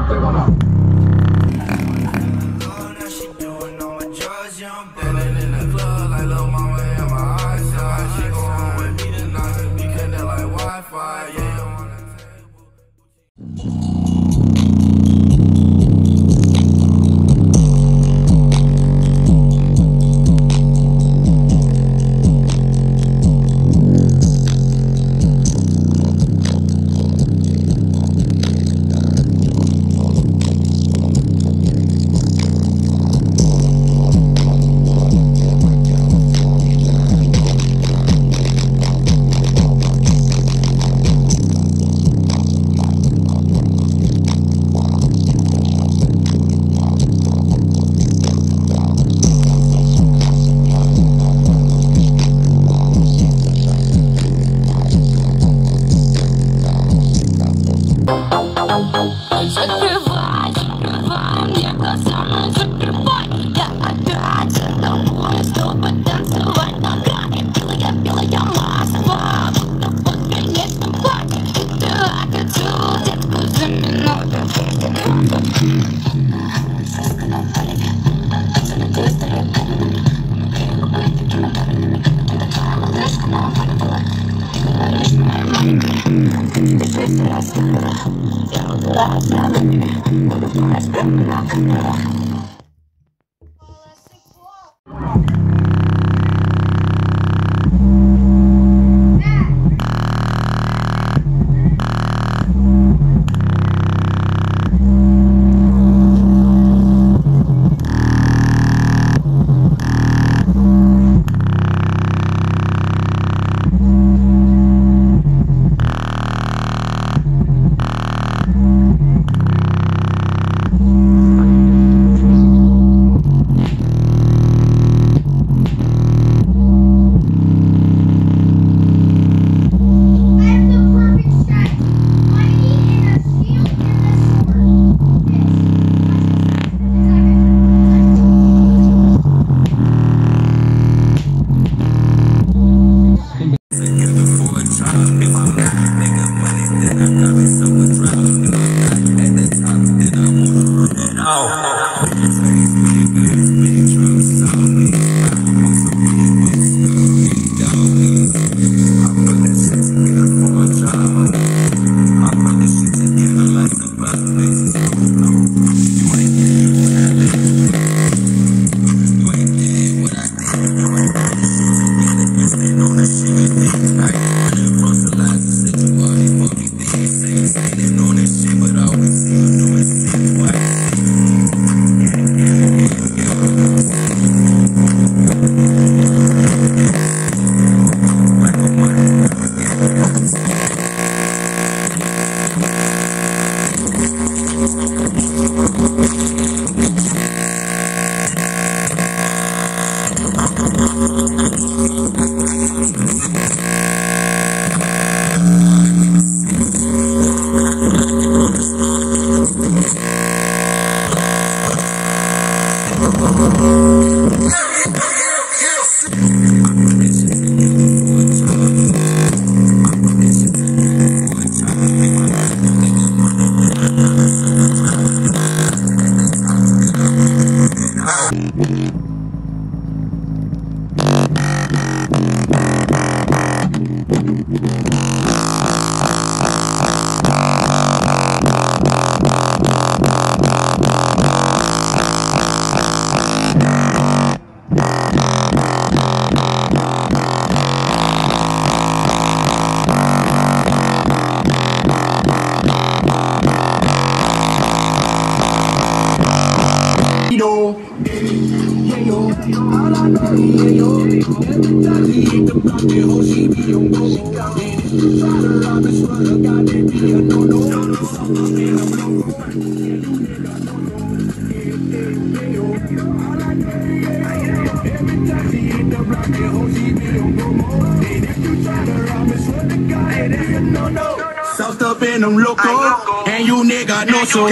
South up in them local, and you nigga know so.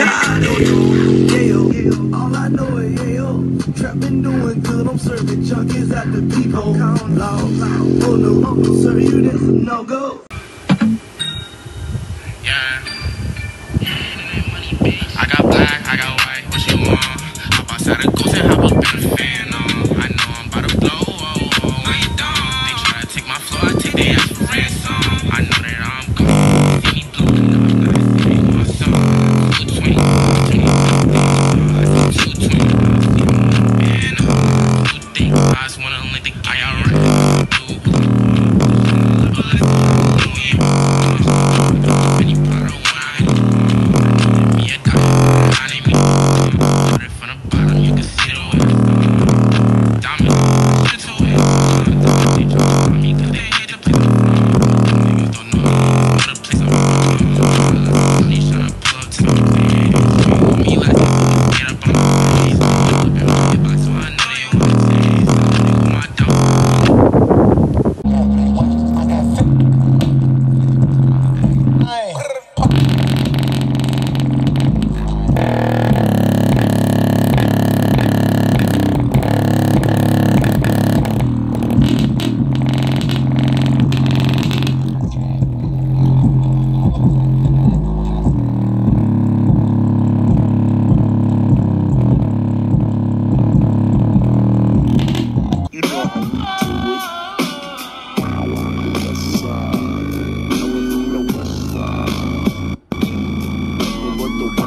All I know is trapping doing good. I'm serving junkies at the people. Oh no, sir, you this a no go. Yeah, I got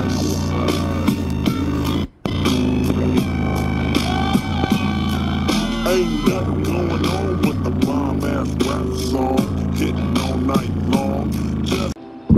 Ain't nothing going on with the bomb ass rap song, hitting all night long. Just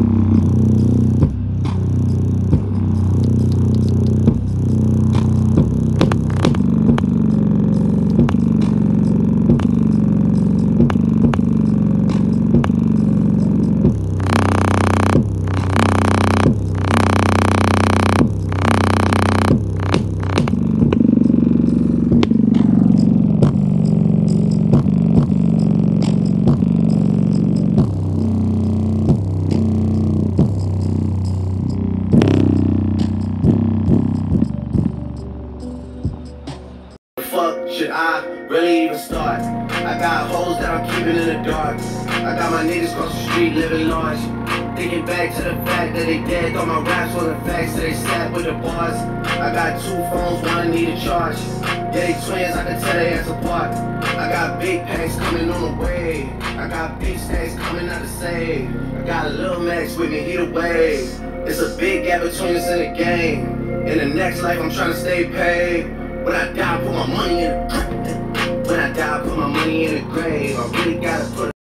fuck should I really even start? I got hoes that I'm keeping in the dark. I got my niggas across the street living large. Thinking back to the fact that they dead, thought my raps were the facts, so they sat with the bars. I got 2 phones, one need a charge. Yeah, they twins, I can tell they ass apart. I got big packs coming on the way. I got big stacks coming out to save. I got a little Max with me, he the wave. It's a big gap between us in the game. In the next life, I'm trying to stay paid. When I die, put my money in the grave. When I die, put my money in the grave. I really gotta put